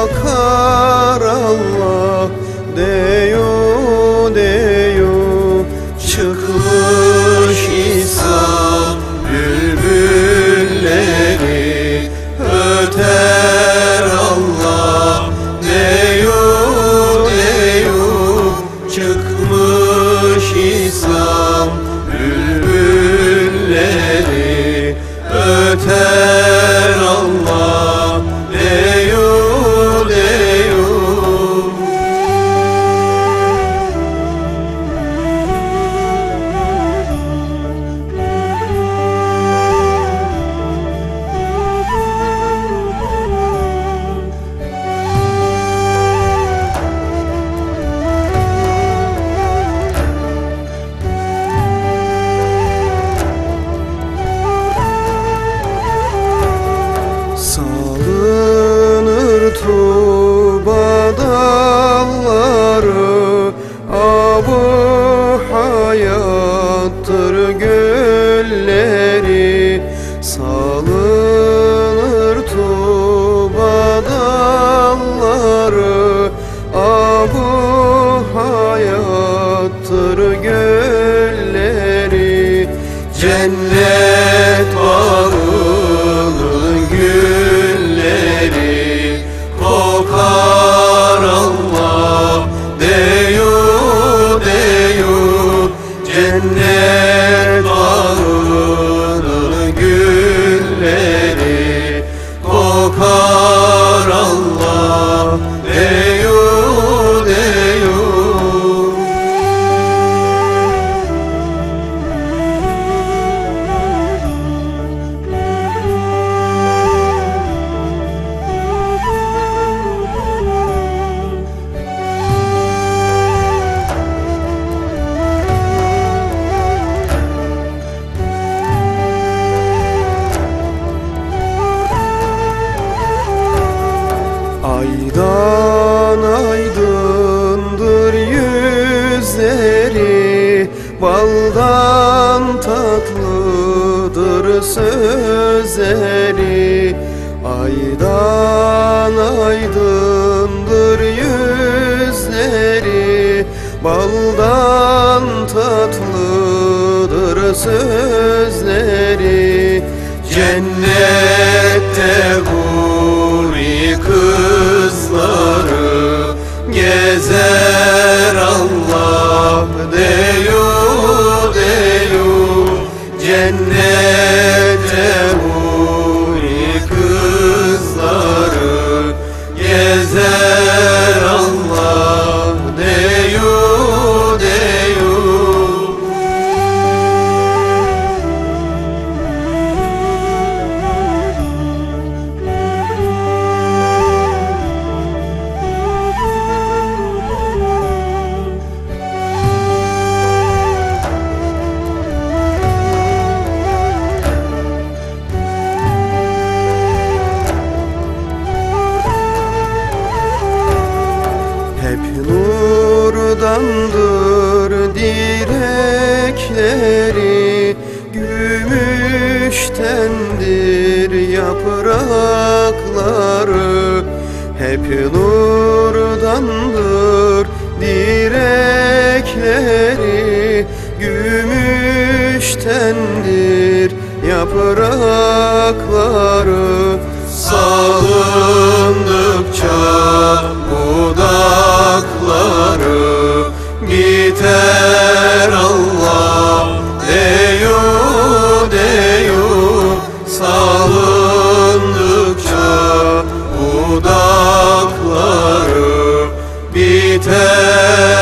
akar Allah deyu deyu. Çıkmış İslam bülbülleri, öter Allah deyu deyu. Çıkmış İslam bülbülleri, öter Allah deyu deyu. Salınır Tuba dalları, abu hayattır gölleri. Salınır Tuba dalları, abu hayattır gölleri. Cennet bağının gülleri, kokar Allah deyu deyu. Cennet bağının gülleri, kokar Allah deyu deyu. Aydan aydındır yüzleri, baldan tatlıdır sözleri. Aydan aydındır yüzleri, baldan tatlıdır sözleri. Cennette huri kızları, gezer Allah deyu deyu. Cennette huri kızları, gezer Allah deyu deyu. Hep nurdandır direkleri, gümüştendir yaprakları. Hep nurdandır direkleri, gümüştendir yaprakları. Salındıkça budakları, biter Allah deyu deyu. Salındıkça budakları, biter